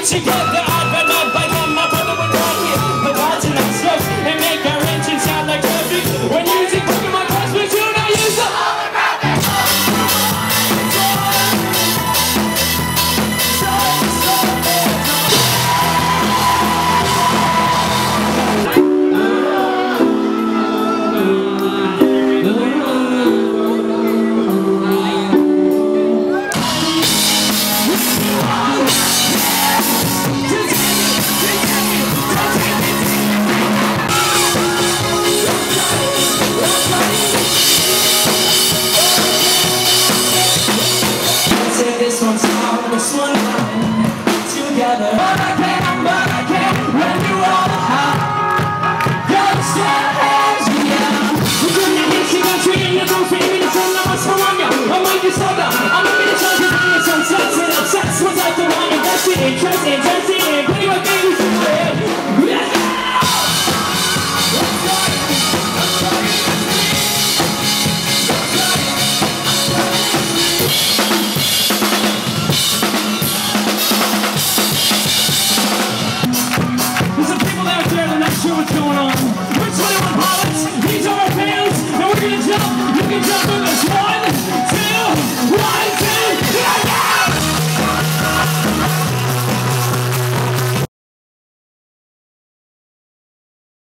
should get the advent of by then my brother would rock it. The bars and the slow and make our engine sound like traffic. When using Pokemon Cross, we do not use the holographic. This one's out, this one mine. Together, but I can't when you all high. Gotta stand hands, yeah. We're doing it, she got treating you, don't feed me the sun, now what's wrong, yeah. I'm like this all down, I'm gonna be the judge of the sunsets and upsets. What's out the line, invested, interested, pretty much baby, yeah. What's going on? We're 21 pilots, these are our fans, and we're gonna jump, you can jump with us, why?